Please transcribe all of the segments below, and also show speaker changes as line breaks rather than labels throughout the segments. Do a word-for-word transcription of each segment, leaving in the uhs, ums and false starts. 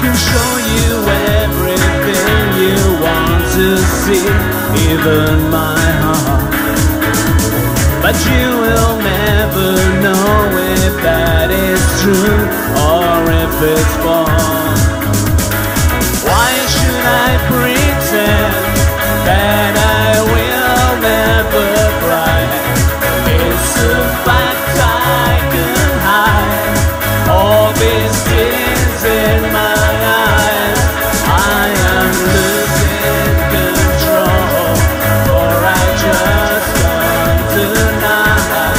can show you everything you want to see, even my heart. But you will never know if that is true or if it's false. Why should I pretend that I will never cry? It's a fact I can hide all these tears in my eyes. I am losing control, for I just can't deny.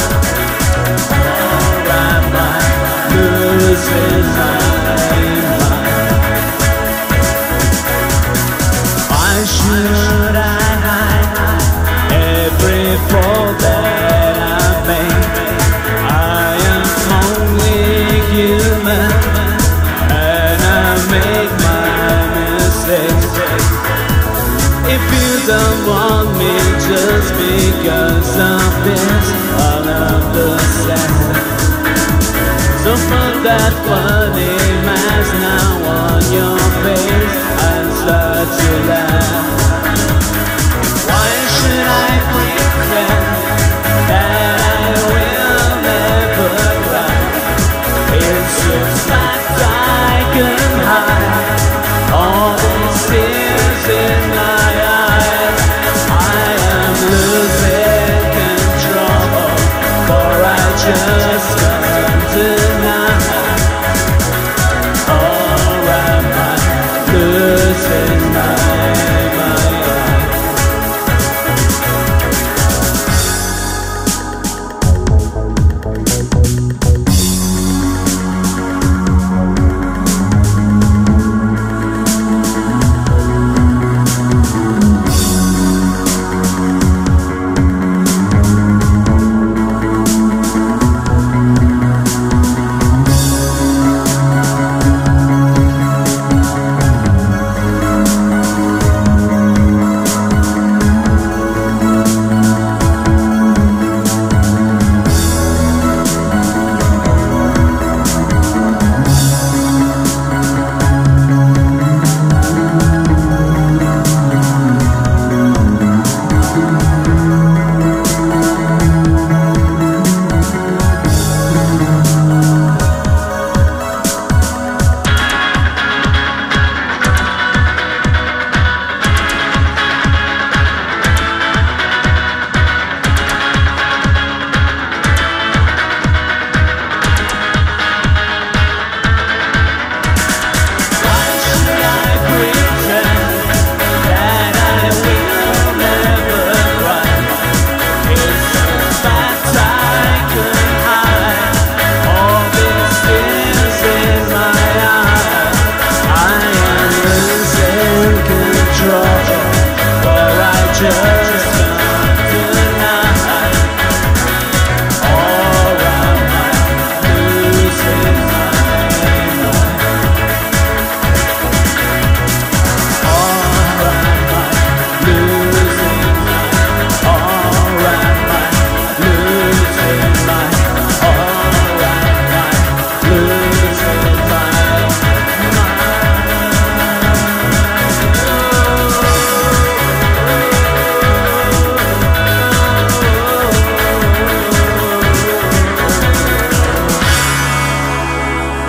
Or am I losing my mind? Why should I hide every fall that I make? I am only human, and I make my mistakes. If you don't want me just because of this, I'll understand. So put that funny mask now on your face and start to laugh. Why should I pretend that I will never cry? It's just fact I can hide all these tears in my eyes. I am losing control, for I just can't deny. Or am I losing my mind?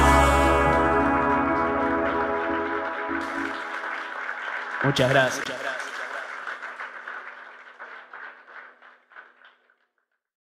Muchas gracias.